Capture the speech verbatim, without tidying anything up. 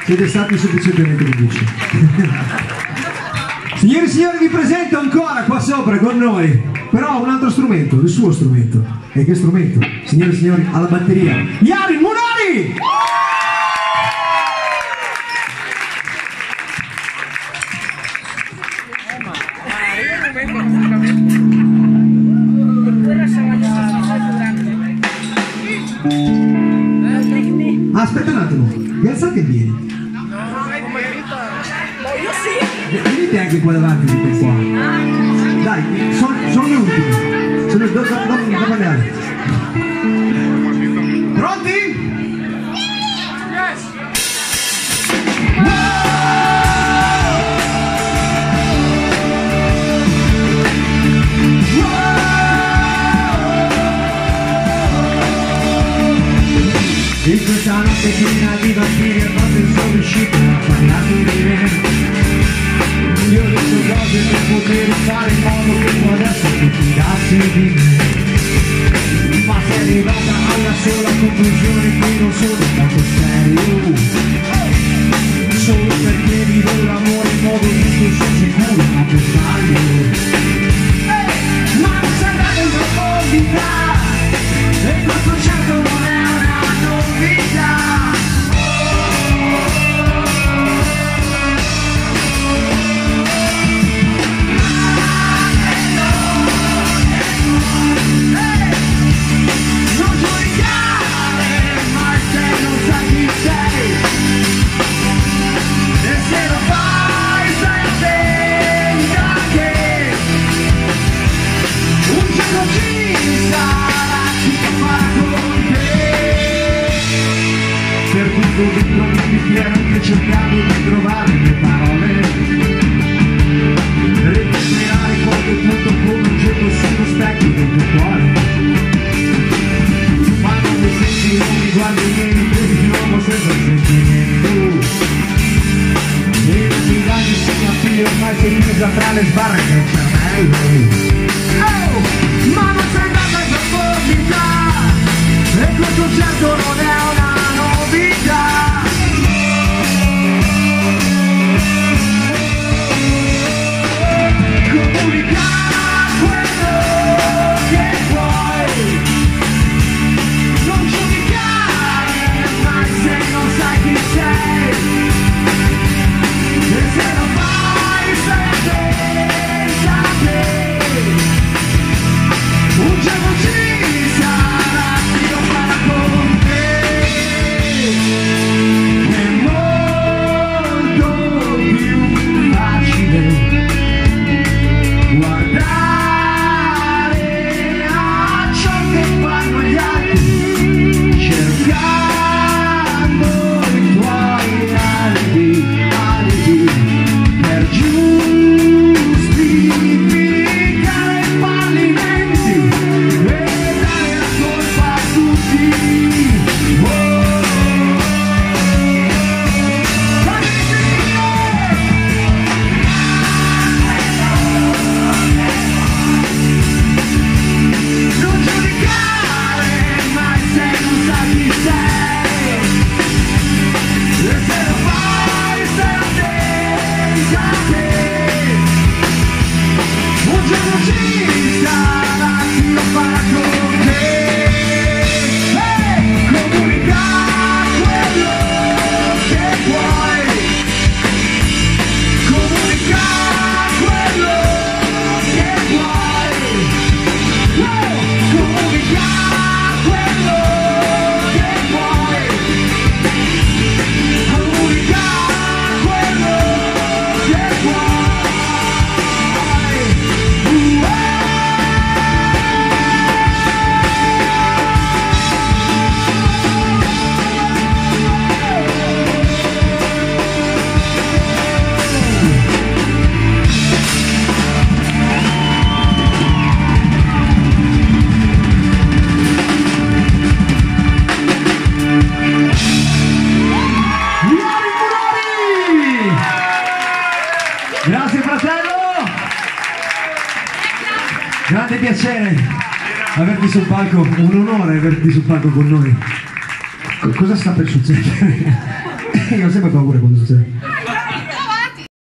Siete stati sufficientemente convinti. Signori e signori, vi presento ancora qua sopra con noi, però un altro strumento, il suo strumento. E che strumento? Signori e signori, alla batteria, Yarin Munari! Ah, aspetta un attimo, vi alzate e vieni. Venite anche qua davanti di qua. Dai, sono, sono le ultime. Sono dopo da pagare. Pronti? Yes! In questa notte piena di vampiri a volte sono uscito a parlare di me. Io ho detto cose per poter fare in modo che tu adesso ti fidassi di me. Ma sei arrivata alla sola conclusione che non sono tanto serio. Solo perché vivo l'amore in modo giusto sono sicuro, ma per sbaglio. Ma non sei andata in profondità, e questo certo non è una novità. Cercando di trovare le parole, recuperare qualche punto come un gioco sullo specchio del tuo cuore. Ma non mi senti, non mi guardi niente, di nuovo senza sentimento. E non mi dai nessun appiglio, ormai sei chiusa tra le sbarre del cervello. Oh, ma non sei andata in profondità, e questo certo non è una novità. Grande piacere averti sul palco, un onore averti sul palco con noi. Cosa sta per succedere? Io ho sempre paura quando succede.